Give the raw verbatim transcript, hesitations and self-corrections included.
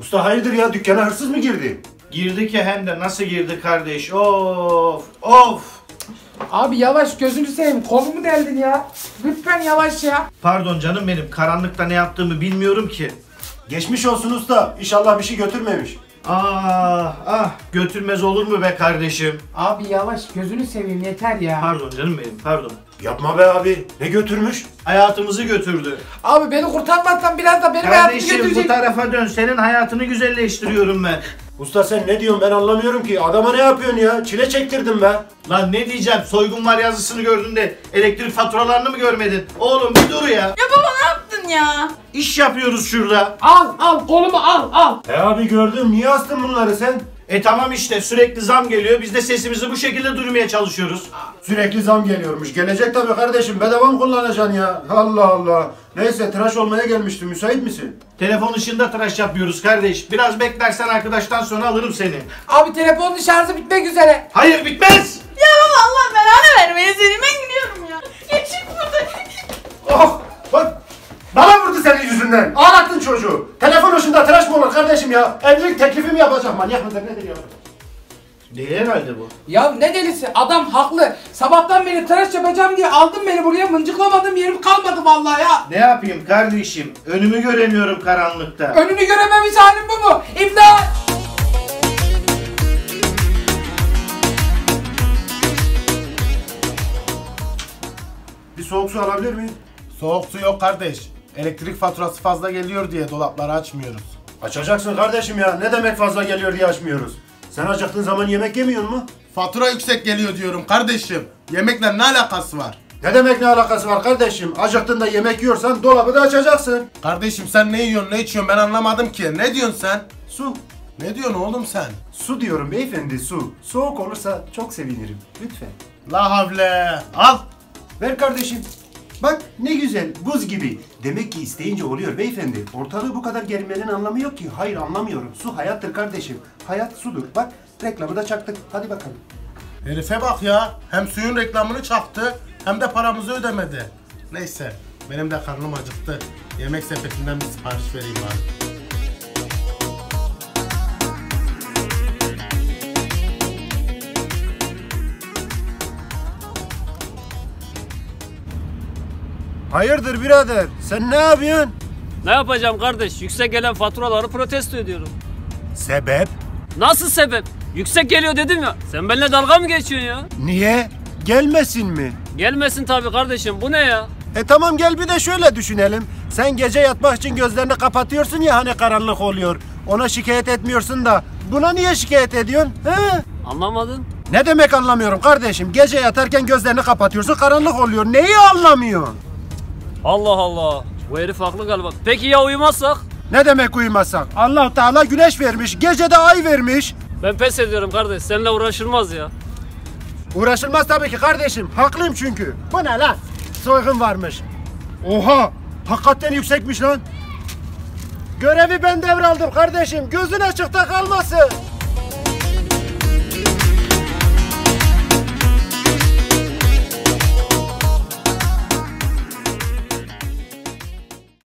Usta hayırdır ya, dükkana hırsız mı girdi? Girdi ki hem de nasıl girdi kardeş? Of of. Abi yavaş, gözünü seveyim, kolumu deldin ya. Lütfen yavaş ya. Pardon canım benim, karanlıkta ne yaptığımı bilmiyorum ki. Geçmiş olsun usta. İnşallah bir şey götürmemiş. Ah ah, götürmez olur mu be kardeşim? Abi yavaş, gözünü seveyim, yeter ya. Pardon canım benim, pardon. Yapma be abi. Ne götürmüş? Hayatımızı götürdü. Abi beni kurtarmazsan biraz da benim hayatımı Kardeşim götürecek. bu tarafa dön, senin hayatını güzelleştiriyorum ben. Usta sen ne diyorsun, ben anlamıyorum ki. Adama ne yapıyorsun ya? Çile çektirdim be. Lan ne diyeceğim, soygun var yazısını gördün de elektrik faturalarını mı görmedin? Oğlum bir dur ya. Ya baba ne yaptın ya? İş yapıyoruz şurada. Al al, kolumu al al. E abi gördüm. Niye astın bunları sen? E tamam işte, sürekli zam geliyor, biz de sesimizi bu şekilde duyurmaya çalışıyoruz. Sürekli zam geliyormuş. Gelecek tabii kardeşim. Bedava mı kullanacaksın ya? Allah Allah. Neyse, tıraş olmaya gelmiştim. Müsait misin? Telefon ışığında tıraş yapıyoruz kardeş. Biraz beklersen arkadaştan sonra alırım seni. Abi telefonun şarjı bitmek üzere. Hayır bitmez. Ya baba Allah belanı vermeye seni, ben gidiyorum ya. Ya çık buradan. Oh! Bak! Bana vurdu senin yüzünden. Ağlattın çocuğu. Telefon ışığında tıraş mı olur kardeşim ya? Evlilik teklifimi yapacağım. Manyak mıdır nedir ya? Değil herhalde bu. Ya ne delisi, adam haklı. Sabahtan beri tıraş yapacağım diye aldın beni buraya, mıncıklamadığım yerim kalmadı vallahi ya. Ne yapayım kardeşim? Önümü göremiyorum karanlıkta. Önünü görememiş halim bu mu? İmdat! Bir soğuk su alabilir miyim? Soğuk su yok kardeş. Elektrik faturası fazla geliyor diye dolapları açmıyoruz. Açacaksın kardeşim ya. Ne demek fazla geliyor diye açmıyoruz. Sen acıktığın zaman yemek yemiyor mu? Fatura yüksek geliyor diyorum kardeşim. Yemekle ne alakası var? Ne demek ne alakası var kardeşim? Acıktığında yemek yiyorsan dolabı da açacaksın. Kardeşim sen ne yiyorsun ne içiyorsun ben anlamadım ki. Ne diyorsun sen? Su. Ne diyorsun oğlum sen? Su diyorum beyefendi, su. Soğuk olursa çok sevinirim. Lütfen. La havle. Al. Ver kardeşim. Bak ne güzel, buz gibi. Demek ki isteyince oluyor beyefendi. Ortalığı bu kadar gerilmenin anlamı yok ki. Hayır anlamıyorum. Su hayattır kardeşim. Hayat sudur. Bak reklamı da çaktık. Hadi bakalım. Herife bak ya. Hem suyun reklamını çaktı hem de paramızı ödemedi. Neyse benim de karnım acıktı. Yemek sepetinden bir sipariş vereyim bari. Hayırdır birader? Sen ne yapıyorsun? Ne yapacağım kardeş? Yüksek gelen faturaları protesto ediyorum. Sebep? Nasıl sebep? Yüksek geliyor dedim ya. Sen benimle dalga mı geçiyorsun ya? Niye? Gelmesin mi? Gelmesin tabii kardeşim. Bu ne ya? E tamam gel bir de şöyle düşünelim. Sen gece yatmak için gözlerini kapatıyorsun ya, hani karanlık oluyor. Ona şikayet etmiyorsun da buna niye şikayet ediyorsun? He? Anlamadın? Ne demek anlamıyorum kardeşim? Gece yatarken gözlerini kapatıyorsun, karanlık oluyor. Neyi anlamıyorsun? Allah Allah. Bu herif haklı galiba. Peki ya uyumazsak? Ne demek uyumazsak? Allah Teala güneş vermiş, gece de ay vermiş. Ben pes ediyorum kardeş. Seninle uğraşılmaz ya. Uğraşılmaz tabii ki kardeşim. Haklıyım çünkü. Bu ne lan? Soygun varmış. Oha! Hakikaten yüksekmiş lan. Görevi ben devraldım kardeşim. Gözün açıkta kalmasın.